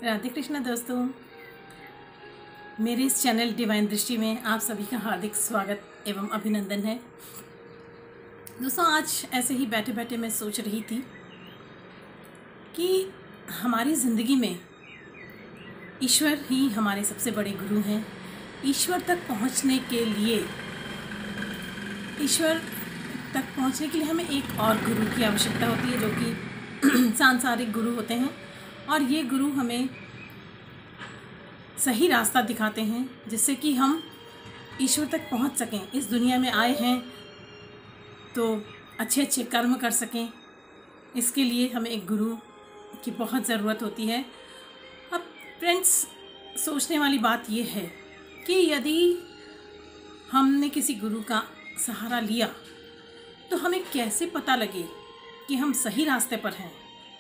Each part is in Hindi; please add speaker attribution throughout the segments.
Speaker 1: राधे कृष्णा दोस्तों, मेरे इस चैनल डिवाइन दृष्टि में आप सभी का हार्दिक स्वागत एवं अभिनंदन है। दोस्तों, आज ऐसे ही बैठे बैठे मैं सोच रही थी कि हमारी ज़िंदगी में ईश्वर ही हमारे सबसे बड़े गुरु हैं। ईश्वर तक पहुंचने के लिए हमें एक और गुरु की आवश्यकता होती है, जो कि सांसारिक गुरु होते हैं। और ये गुरु हमें सही रास्ता दिखाते हैं, जिससे कि हम ईश्वर तक पहुंच सकें। इस दुनिया में आए हैं तो अच्छे अच्छे कर्म कर सकें, इसके लिए हमें एक गुरु की बहुत ज़रूरत होती है। अब फ्रेंड्स, सोचने वाली बात ये है कि यदि हमने किसी गुरु का सहारा लिया तो हमें कैसे पता लगे कि हम सही रास्ते पर हैं।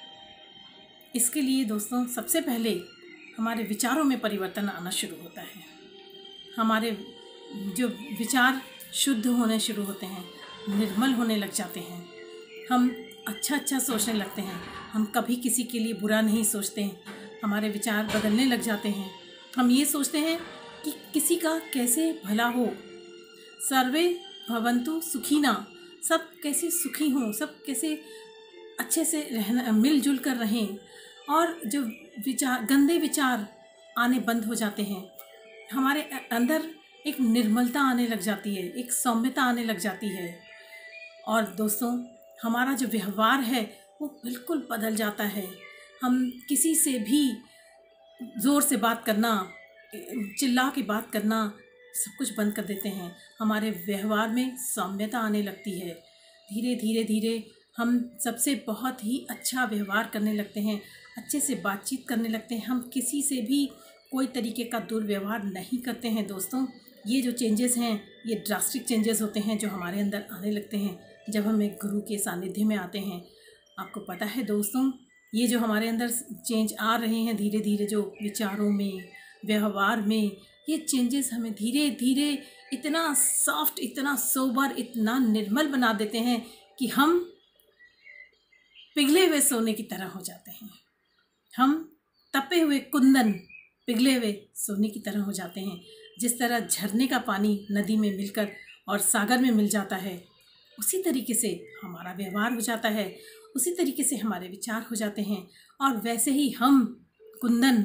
Speaker 1: इसके लिए दोस्तों, सबसे पहले हमारे विचारों में परिवर्तन आना शुरू होता है। हमारे जो विचार शुद्ध होने शुरू होते हैं, निर्मल होने लग जाते हैं। हम अच्छा सोचने लगते हैं। हम कभी किसी के लिए बुरा नहीं सोचते हैं। हमारे विचार बदलने लग जाते हैं। हम ये सोचते हैं कि किसी का कैसे भला हो। सर्वे भवन्तु सुखिना, सब कैसे सुखी हों, सब कैसे अच्छे से रहना, मिलजुल कर रहें। और जो गंदे विचार आने बंद हो जाते हैं। हमारे अंदर एक निर्मलता आने लग जाती है, एक सौम्यता आने लग जाती है। और दोस्तों, हमारा जो व्यवहार है वो बिल्कुल बदल जाता है। हम किसी से भी ज़ोर से बात करना, चिल्ला के बात करना, सब कुछ बंद कर देते हैं। हमारे व्यवहार में सौम्यता आने लगती है। धीरे धीरे हम सबसे बहुत ही अच्छा व्यवहार करने लगते हैं, अच्छे से बातचीत करने लगते हैं। हम किसी से भी कोई तरीके का दुर्व्यवहार नहीं करते हैं। दोस्तों, ये जो चेंजेस हैं, ये ड्रास्टिक चेंजेस होते हैं जो हमारे अंदर आने लगते हैं जब हम एक गुरु के सानिध्य में आते हैं। आपको पता है दोस्तों, ये जो हमारे अंदर चेंज आ रहे हैं धीरे धीरे, जो विचारों में, व्यवहार में, ये चेंजेस हमें धीरे धीरे इतना सॉफ्ट, इतना सोबर, इतना निर्मल बना देते हैं कि हम पिघले हुए सोने की तरह हो जाते हैं। हम तपे हुए कुंदन, पिघले हुए सोने की तरह हो जाते हैं। जिस तरह झरने का पानी नदी में मिलकर और सागर में मिल जाता है, उसी तरीके से हमारा व्यवहार हो जाता है, उसी तरीके से हमारे विचार हो जाते हैं। और वैसे ही हम कुंदन,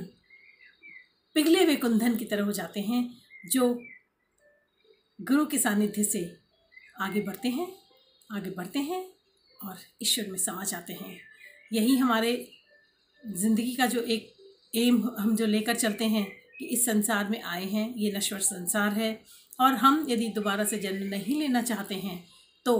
Speaker 1: पिघले हुए कुंदन की तरह हो जाते हैं, जो गुरु के सानिध्य से आगे बढ़ते हैं और ईश्वर में समा जाते हैं। यही हमारे ज़िंदगी का जो एक एम हम जो लेकर चलते हैं कि इस संसार में आए हैं, ये नश्वर संसार है। और हम यदि दोबारा से जन्म नहीं लेना चाहते हैं तो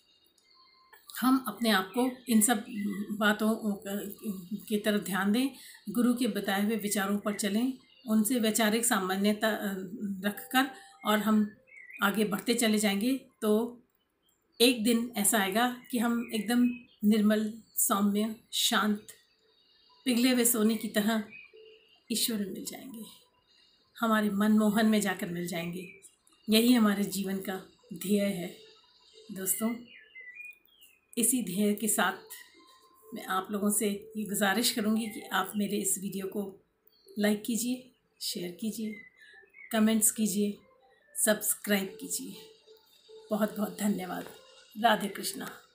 Speaker 1: हम अपने आप को इन सब बातों की तरफ ध्यान दें, गुरु के बताए हुए विचारों पर चलें, उनसे वैचारिक सामान्यता रखकर और हम आगे बढ़ते चले जाएंगे। तो एक दिन ऐसा आएगा कि हम एकदम निर्मल, सौम्य, शांत, पिघले हुए सोने की तरह ईश्वर में मिल जाएंगे, हमारे मनमोहन में जाकर मिल जाएंगे। यही हमारे जीवन का ध्येय है। दोस्तों, इसी ध्येय के साथ मैं आप लोगों से ये गुजारिश करूँगी कि आप मेरे इस वीडियो को लाइक कीजिए, शेयर कीजिए, कमेंट्स कीजिए, सब्सक्राइब कीजिए। बहुत बहुत धन्यवाद। राधे कृष्णा।